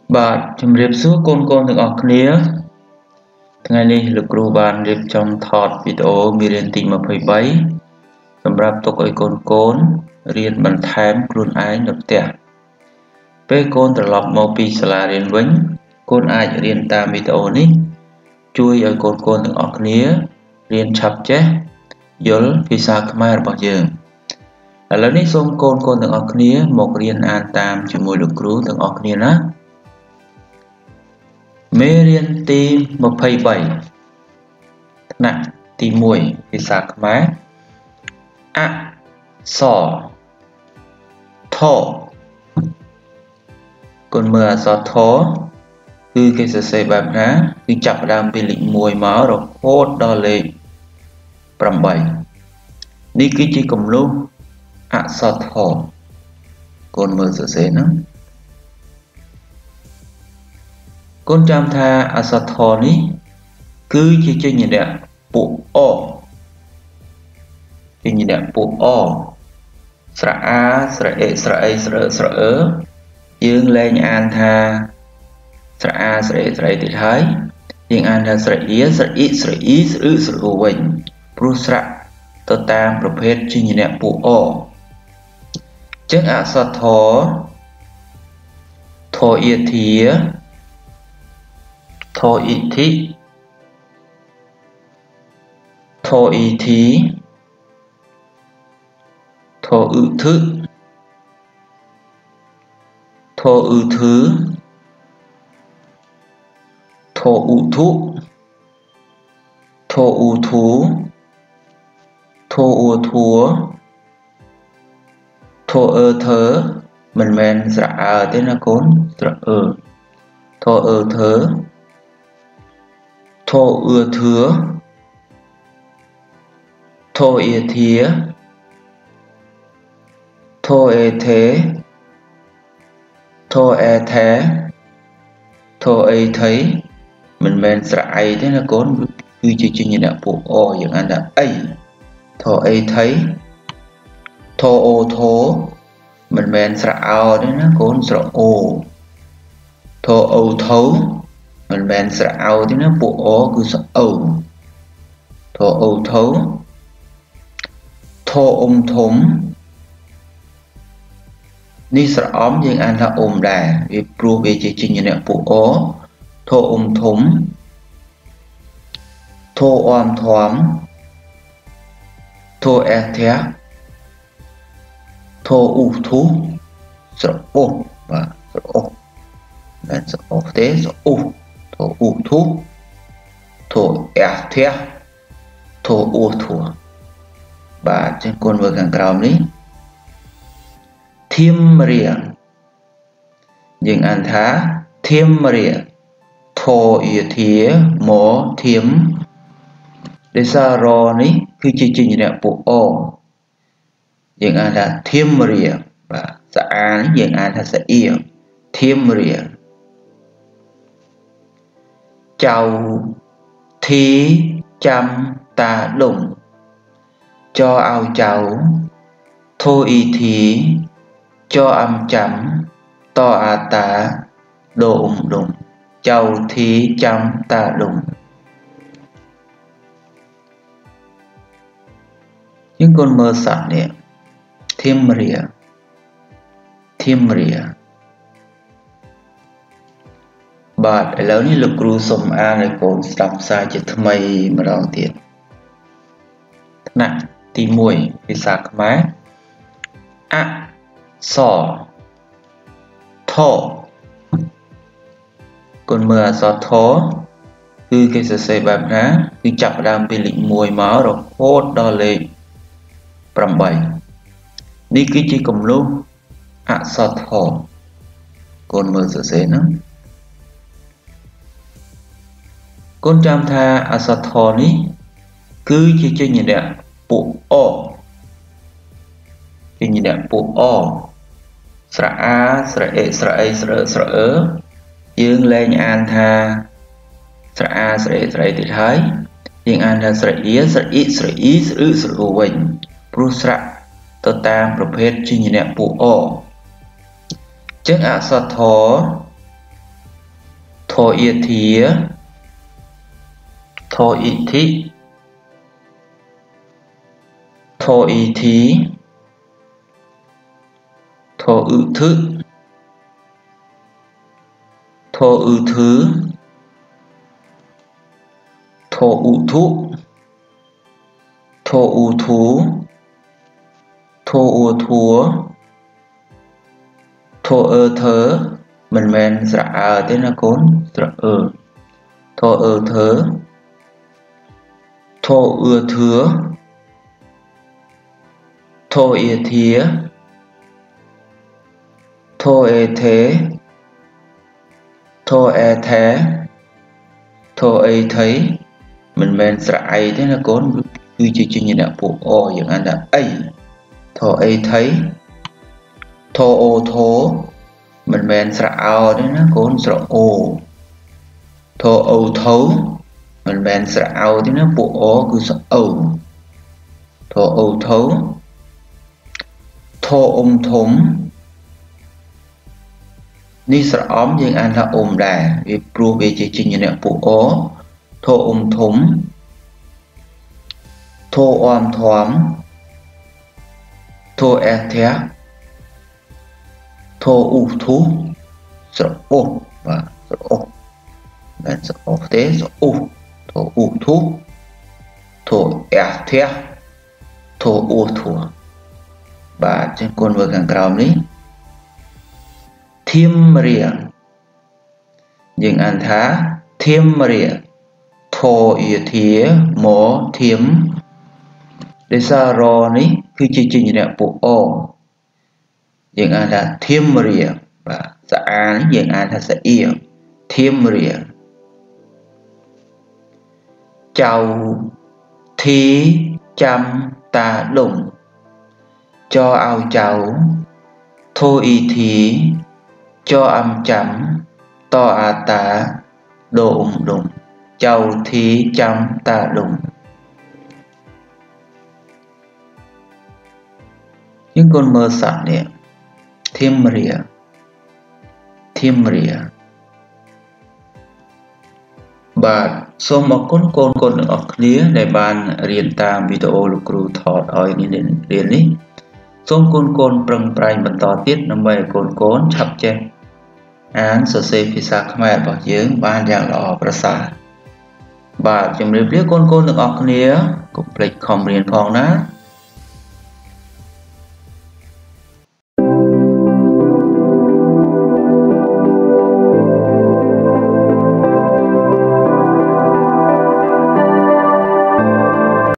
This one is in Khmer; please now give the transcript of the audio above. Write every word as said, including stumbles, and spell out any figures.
បាទជំរាបសួរកូនកូនទាំងអស់គ្នាថ្ងៃនេះលោកគ្រូបានរៀបចំថតវីដេអូមេរៀនទីยี่สิบสามសម្រាប់ទុកឲ្យកូនកូនរៀនបន្ថែមខ្លួនឯងនៅផ្ទះពេលកូនត្រឡប់មកពីសាលារៀនវិញកូនអាចរៀនតាមវីដេអូនេះជួយឲ្យកូនកូនទាំងអស់គ្នារៀនឆាប់ចេះយល់ភាសាខ្មែររបស់យើងឥឡូវនេះសូមកូនកូនទាំងអស់គ្នាមករៀនអានតាមជាមួយលោកគ្រូទាំងអស់គ្នាណាមេរៀនទីยี่สิบสามថ្នាក់ទីoneភាសាខ្មែរអក្សរថកូនមើលអក្សរថគឺគេសរសេរបែបណាគឺចាប់ផ្ដើមពីលេខoneមករហូតដល់លេខeightនេះគឺជាគំនូសអក្សរថកូនមើលសរសេរណាកូនចាំថាអក្សរថនេះគឺជាចេញរៈពួកអចេញរៈពួកអស្រៈអាស្រៈអេស្រៈអីស្រៈស្រៈអឺយើងលែងអានថាស្រៈអាស្រៈអេស្រៈអីទៀតហើយយើងអានថាស្រៈអ៊ីស្រៈអ៊ីស្រៈអ៊ីស្រៈស្រៈវិញព្រោះស្រៈទៅតាមប្រភេទចេញរៈពួកអចឹងអក្សរថថអ៊ីធាថអ៊ីធីថអ៊ីធីថអ៊ឺធឺថអ៊ឺធឺថអ៊ូធុថអ៊ូធូថអ៊ូធัวថអឺធើមិនមែនស្រៈអើទេណាកូនស្រៈអឺថអឺធើថអ៊ឺធឿថអ៊ីធាថអេថេថអេថេថអីថៃមិនមែនស្រៈអីទេណាកូនគឺជាចេញរៈពួកអយ៉ាងអានថាអីថអីថៃថអូថោមិនមែនស្រៈអោទេណាកូនស្រៈអូថអូថោមិនមែនស្រៈអោទេណាពួកអគឺស្រៈអូថអូថោថអ៊ុំធំនេះស្រៈអំយើងអានថាអ៊ុំដែរវាព្រោះវាជាចេញរៈពួកអថអ៊ុំធំថអមធំថអេធាថអ៊ូធូស្រៈអូបាទស្រៈអូមិនស្រៈអូទេស្រៈអូថអ៊ូធូថអេធាថអ៊ូធូបាទចឹងកូនមើលខាងក្រោមនេះធៀមរាយើងអានថាធៀមរាថអ៊ីធាមកធៀមដែលសារនេះគឺជាចេញរៈពួកអយើងអានថាធៀមរាបាទស្អានេះយើងអានថាស្អៀធៀមរាចៅធីចាំតាដុំចឲ្យចៅធូអ៊ីធីចអំចាំតអាតាដុំដុំចៅធីចាំតាដុំយើងកូនមើលសត្វនេះធៀមរាធៀមរាបាទឥឡូវនេះលោកគ្រូសូមអានឲ្យកូនស្ដាប់សារជាថ្មីម្ដងទៀតថ្នាក់ទីoneភាសាខ្មែរអក្សរថកូនមើលអក្សរថគឺគេសរសេរបែបណាគឺចាប់ផ្ដើមពីលេខoneមករហូតដល់លេខeightនេះគឺជាគំនូសអក្សរថកូនមើលសរសេរណាកូនចាំថាអក្សរថនេះគឺជាចេញរៈពួកអចេញរៈពួកអស្រៈអាស្រៈអេស្រៈអីស្រៈស្រៈអឺយើងលែងអានថាស្រៈអាស្រៈអេស្រៈអីទៀតហើយយើងអានថាស្រៈអ៊ីស្រៈអ៊ីស្រៈអ៊ីស្រៈស្រៈវិញព្រោះស្រៈទៅតាមប្រភេទចេញរៈពួកអចឹងអក្សរថ thô y thía thô y thị thô y thí thô ư thứ thô ư thứ thô ụ thú thô ụ thú thô ụ thúa thô ơ thớ mình men sạ ở tên là cốn sạ ở thô ơ thớ thô ưa thứa thô ia thía thô ê thế thô ê thế thô ê thấy mình men sạ ai thế là cốn cứ chỉ chỉ như là bộ oอย่างนั้นlà ấy thô ê thấy thô ô thố mình men sạ ao đấy nó cốn sạ ô thô ô thấu mình men sạ ao thế nó bộ o cứ sạ âu thô ô thấu thô ôm thúng ní sạ óm nhưng anh là ôm đà vì pro về chỉ chỉ như là bộ o thô ôm thúng thô oam thoám thô e thé thô u thú sờ ô và sờ ô nên sờ ô thế sờ u thô u thú thô e thé thô u thua và trên con vừa càng cao ní thiêm rìa nhưng anh thá thiêm rìa thô y thía mỏ thiếm để xa rò ní cứ chỉ chỉ như là bộ o nhưng anh là thiêm rìa và xã án nhưng anh là sẽ yêu thiêm rìa chào thí chăm ta đụng cho ao cháu thô y thí cho âm chấm to à ta đồ ủng đụng chào thí chăm ta đụng những con mơ sẵn này thiêm rìa thiêm rìa bà số một con con con ở clear để bàn riêng tam video lục cừu thọt ở những đến riêng ní số con con prang prang bận tỏ tiết năm bảy con con chập che án sơ sê phi sa khmer bảo dưỡng ban dạng lọ prasa bà chấm riêng con con được ở clear cũng plek không riêng phong ná